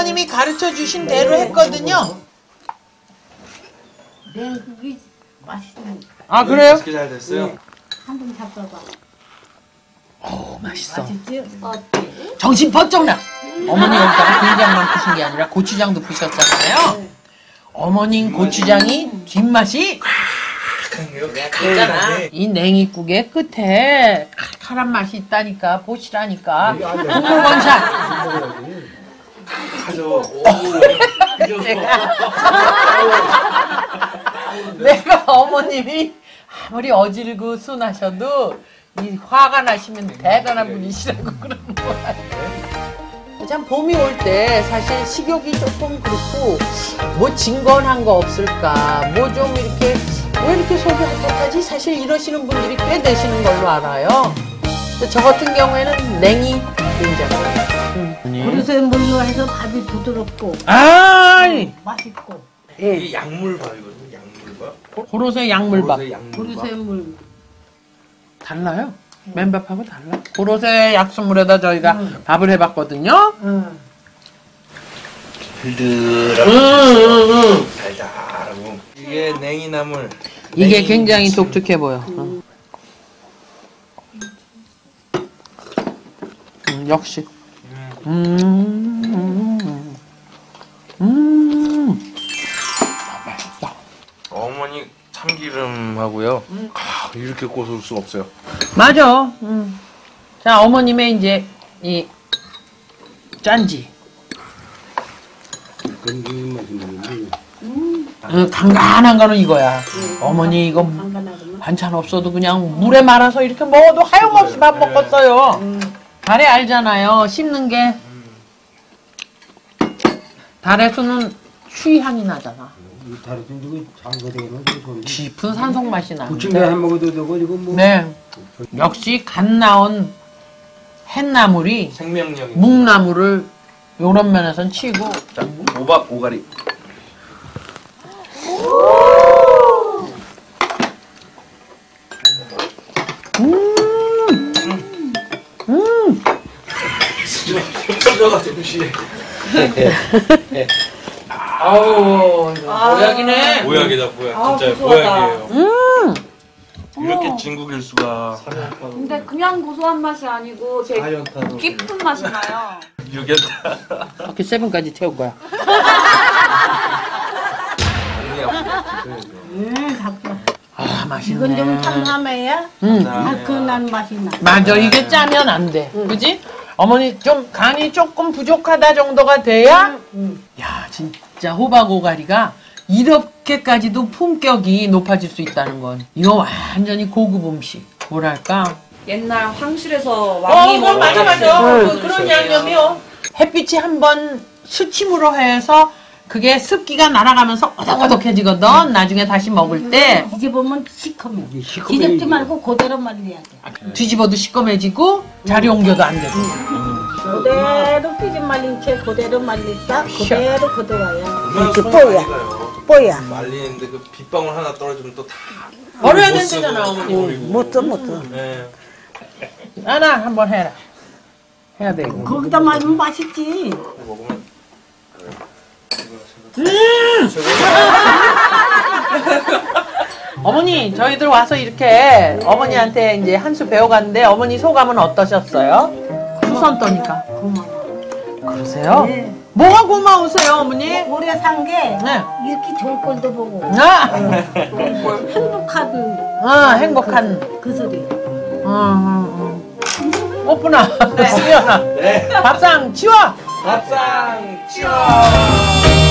어머님이 가르쳐 주신 대로 했거든요. 냉국이 맛있는. 아 그래요? 맛있게 잘 됐어요. 한번 잡숴봐. 맛있어. 맛있지? 정신 번쩍 나. 어머니 여기다가 된장만 푸신 게 아니라 고추장도 푸셨잖아요. 어머님 고추장이 뒷맛이 있잖아. 이 냉이국의 끝에 칼칼한 맛이 있다니까 보시라니까. 국물 원샷. 가져. 내가 어머님이 아무리 어질고 순하셔도 이 화가 나시면 대단한 분이시라고 그러는 거야. 참 봄이 올 때 사실 식욕이 조금 그렇고 뭐 진건한 거 없을까, 뭐 좀 이렇게 왜 이렇게 속이 헛헛하지, 사실 이러시는 분들이 꽤 되시는 걸로 알아요. 저 같은 경우에는 냉이 된장. 그릇에 물로 해서 밥이 부드럽고 맛있고. 이 약물밥이거든요. 약물밥. 고로쇠 약물밥. 그릇에 물. 달라요. 맨밥하고 달라. 고로쇠 약수물에다 저희가 밥을 해봤거든요. 들들하고 달달하고. 이게 냉이나물. 이게 굉장히 독특해 보여. 역시. 맛있다. 어머니 참기름하고요. 이렇게 고소할 수 없어요. 맞아. 자, 어머님의 이제 이 짠지. 간간한 거는 이거야. 어머니 이거 반찬 없어도 그냥 물에 말아서 이렇게 먹어도 하염없이 밥 먹었어요. 달에 알잖아요. 씹는 게 달에서는 취향이 나잖아. 깊은 산속 맛이 나. 부침개 해 먹어도 되고 이거 뭐. 네. 역시 갓 나온 햇나물이 생명력이. 묵나물을 요런 면에선 치고. 자, 오박 오가리. 찔러가지고 시래. 아우, 보약이네. 보약이다 보약. 진짜 고소하다. 보약이에요. 이렇게 진국일 수가. 근데 그냥 고소한 맛이 아니고 되게 깊은 맛이 나요. 유겠다. 이렇게 세븐까지 태울 거야. 아, 맛있네. 이건 좀 참함해야 달큰한 맛이 나. 맞아, 이게 짜면 안 돼. 그지? 어머니 좀 간이 조금 부족하다 정도가 돼야 야, 진짜 호박오가리가 이렇게까지도 품격이 높아질 수 있다는 건 이거 완전히 고급 음식. 뭐랄까? 옛날 황실에서 왕이 그건 맞아, 맞아. 먹었던 그런 양념이요. 햇빛이 한번 수침으로 해서 그게 습기가 날아가면서 오독오독해지거든. 나중에 다시 먹을 때 뒤집으면 시커매. 뒤집지 말고 그대로 말려야 돼. 뒤집어도 시꺼매지고 자리 옮겨도 안 되고. 그대로 뒤집 말린 채 그대로 말릴까? 그대로 그대로야. 이렇게 뽀야. 말리는데 그 빗방울 하나 떨어지면 또 다. 버려야 된다잖아, 어머니. 못 써. 네. 하나 한번 해라. 해야 돼. 이거. 거기다 말리면 맛있지. 먹으면. 어머니, 저희들 와서 이렇게 어머니한테 이제 한 수 배워갔는데 어머니 소감은 어떠셨어요? 수선 떠니까. 고마워. 그러세요? 네. 뭐가 고마우세요, 어머니? 오래 산 게 네. 이렇게 좋은 꼴도 보고 아, 행복한 행복한. 그 소리. 오픈아, 수연아. 네. 밥상 치워! 밥상 치워!